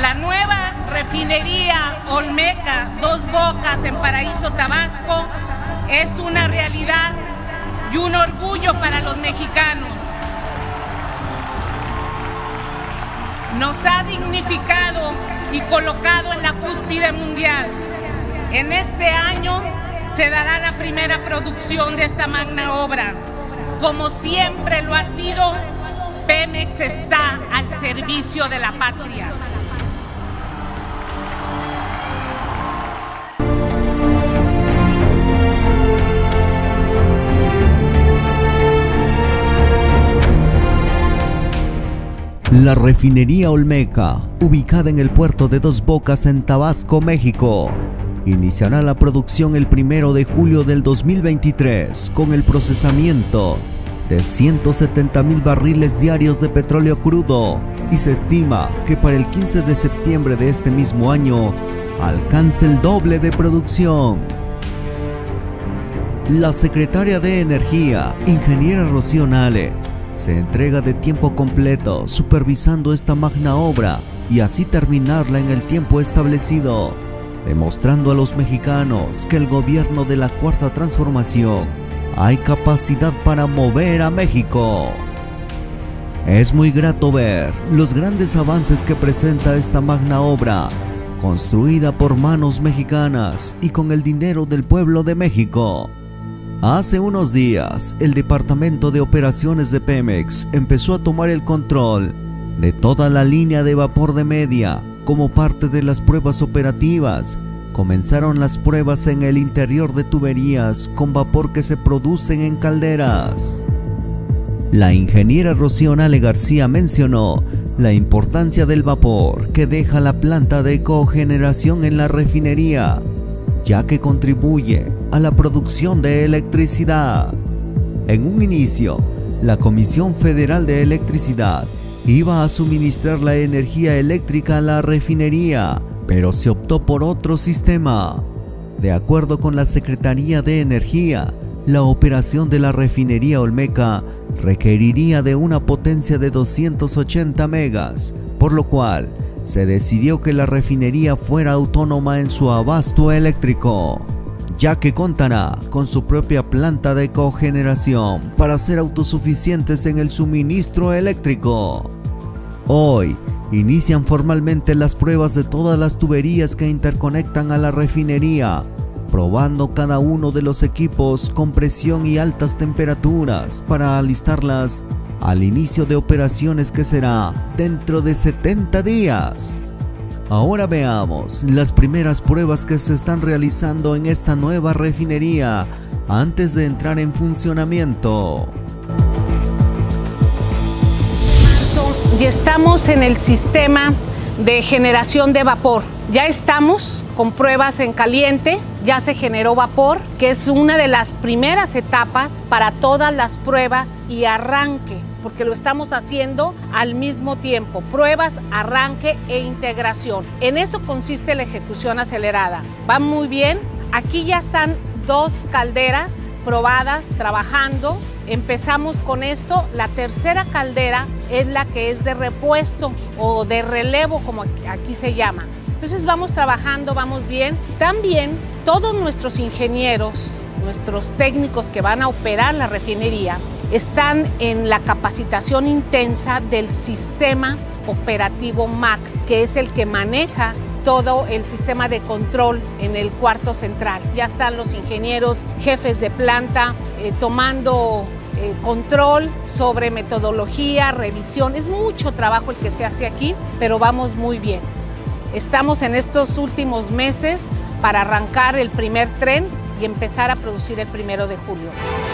La nueva refinería Olmeca Dos Bocas en Paraíso, Tabasco, es una realidad y un orgullo para los mexicanos. Nos ha dignificado y colocado en la cúspide mundial. En este año se dará la primera producción de esta magna obra. Como siempre lo ha sido, Pemex está al servicio de la patria. La refinería Olmeca, ubicada en el puerto de Dos Bocas en Tabasco, México, iniciará la producción el 1 de julio del 2023 con el procesamiento de 170,000 barriles diarios de petróleo crudo, y se estima que para el 15 de septiembre de este mismo año alcance el doble de producción. La secretaria de Energía, ingeniera Rocío Nale, se entrega de tiempo completo supervisando esta magna obra y así terminarla en el tiempo establecido, demostrando a los mexicanos que el gobierno de la Cuarta Transformación hay capacidad para mover a México. Es muy grato ver los grandes avances que presenta esta magna obra, construida por manos mexicanas y con el dinero del pueblo de México. Hace unos días, el Departamento de Operaciones de Pemex empezó a tomar el control de toda la línea de vapor de media. Como parte de las pruebas operativas, comenzaron las pruebas en el interior de tuberías con vapor que se producen en calderas. La ingeniera Rocío Nale García mencionó la importancia del vapor que deja la planta de cogeneración en la refinería, ya que contribuye a la producción de electricidad. En un inicio, la Comisión Federal de Electricidad iba a suministrar la energía eléctrica a la refinería, pero se optó por otro sistema. De acuerdo con la Secretaría de Energía, la operación de la refinería Olmeca requeriría de una potencia de 280 megas, por lo cual se decidió que la refinería fuera autónoma en su abasto eléctrico, ya que contará con su propia planta de cogeneración para ser autosuficientes en el suministro eléctrico. Hoy inician formalmente las pruebas de todas las tuberías que interconectan a la refinería, probando cada uno de los equipos con presión y altas temperaturas para alistarlas al inicio de operaciones que será dentro de 70 días. Ahora veamos las primeras pruebas que se están realizando en esta nueva refinería antes de entrar en funcionamiento. Y estamos en el sistema de generación de vapor. Ya estamos con pruebas en caliente, ya se generó vapor, que es una de las primeras etapas para todas las pruebas y arranque, porque lo estamos haciendo al mismo tiempo, pruebas, arranque e integración. En eso consiste la ejecución acelerada. Va muy bien, aquí ya están 2 calderas probadas, trabajando. Empezamos con esto, la tercera caldera es la que es de repuesto o de relevo, como aquí se llama. Entonces vamos trabajando, vamos bien. También todos nuestros ingenieros, nuestros técnicos que van a operar la refinería, están en la capacitación intensa del sistema operativo MAC, que es el que maneja todo el sistema de control en el cuarto central. Ya están los ingenieros, jefes de planta, tomando control sobre metodología, revisión. Es mucho trabajo el que se hace aquí, pero vamos muy bien. Estamos en estos últimos meses para arrancar el primer tren y empezar a producir el 1 de julio.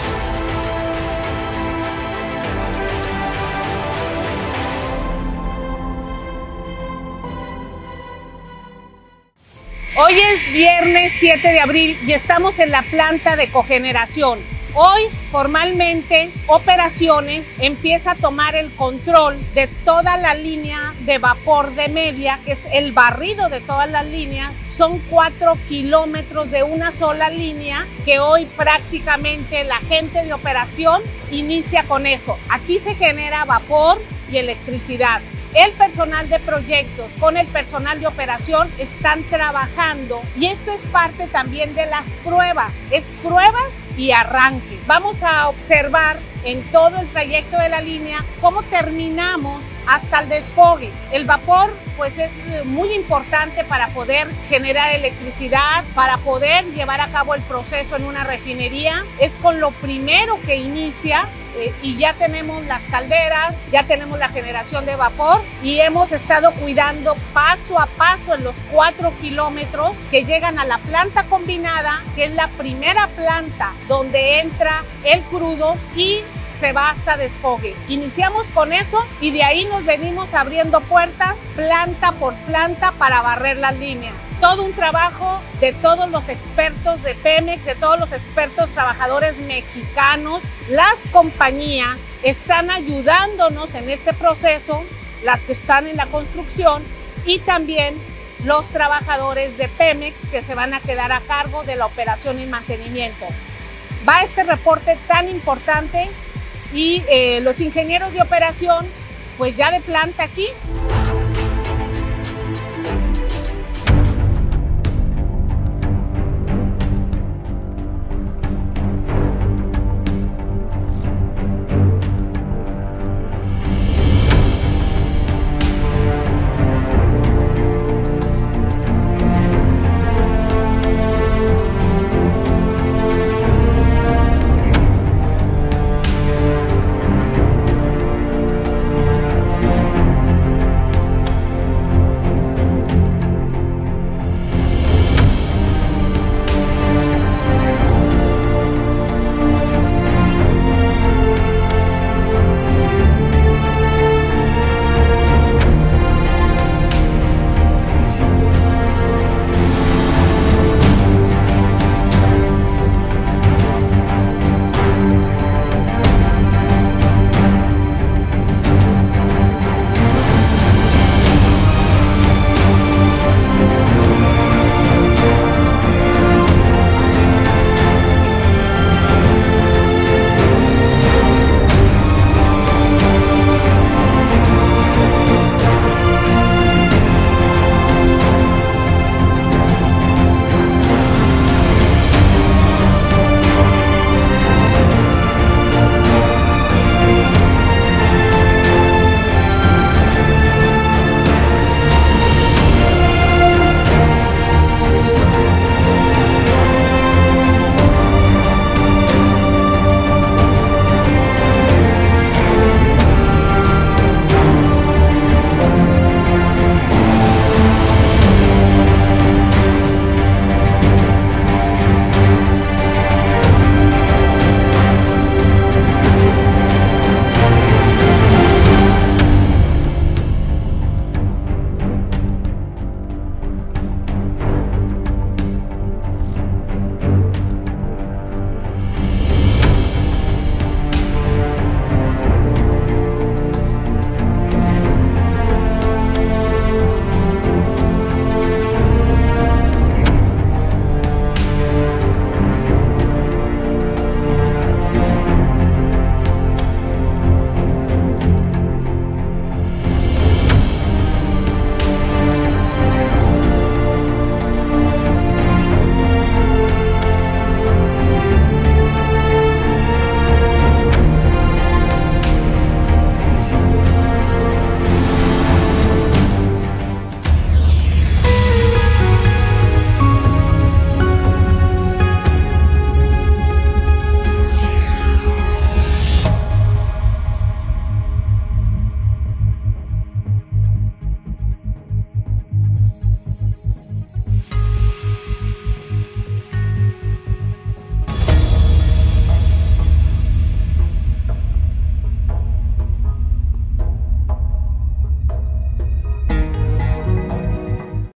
Hoy es viernes 7 de abril y estamos en la planta de cogeneración. Hoy, formalmente, Operaciones empieza a tomar el control de toda la línea de vapor de media, que es el barrido de todas las líneas. Son 4 kilómetros de una sola línea que hoy prácticamente la gente de operación inicia con eso. Aquí se genera vapor y electricidad. el personal de proyectos con el personal de operación están trabajando y esto es parte también de las pruebas, es pruebas y arranque. Vamos a observar en todo el trayecto de la línea cómo terminamos hasta el desfogue. El vapor pues es muy importante para poder generar electricidad, para poder llevar a cabo el proceso en una refinería. Es con lo primero que inicia y ya tenemos las calderas, ya tenemos la generación de vapor y hemos estado cuidando paso a paso en los 4 kilómetros que llegan a la planta combinada, que es la primera planta donde entra el crudo y se va hasta desfogue. Iniciamos con eso y de ahí nos venimos abriendo puertas planta por planta para barrer las líneas. Todo un trabajo de todos los expertos de Pemex, de todos los expertos trabajadores mexicanos. Las compañías están ayudándonos en este proceso, las que están en la construcción y también los trabajadores de Pemex que se van a quedar a cargo de la operación y mantenimiento. Va este reporte tan importante y los ingenieros de operación pues ya de planta aquí